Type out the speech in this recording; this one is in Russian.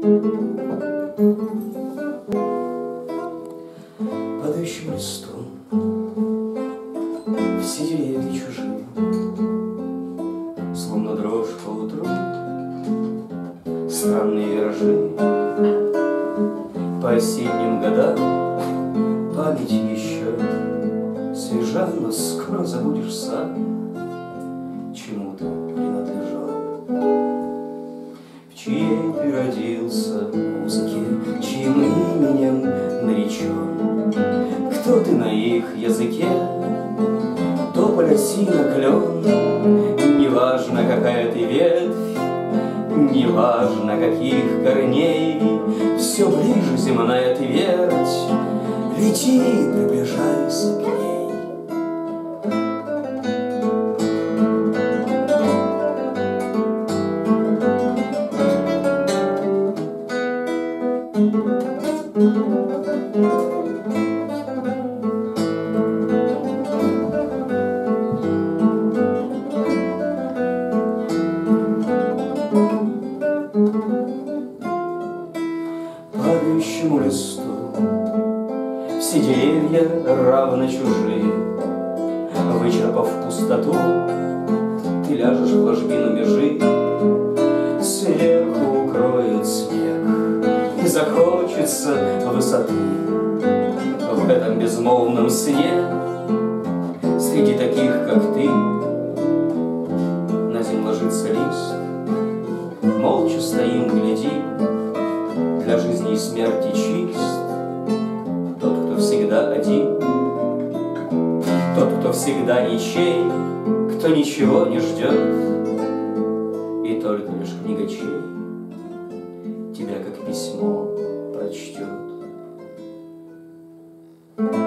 Падающим листом все деревья чужие, словно дрожь по утру, странные виражи. По осенним годам память еще свежа, но скоро забудешь сам, чему ты принадлежал. В чьей ты родился музыке, чьим именем наречен? Кто ты на их языке? Тополь, осина, клен. Неважно, какая ты ветвь, неважно, каких корней, все ближе земная твердь, лети, приближайся к ней. Падающему листу все деревья равно чужие. Вычерпав пустоту, ты ляжешь в ложбину межи. Сверху укроет снег, и захочется высоты. В этом безмолвном сне среди таких, как ты, на землю ложится лист. Молча стоим, глядим, для жизни и смерти чист тот, кто всегда один, тот, кто всегда ничей, кто ничего не ждет, и только лишь книгачей тебя как письмо прочтет.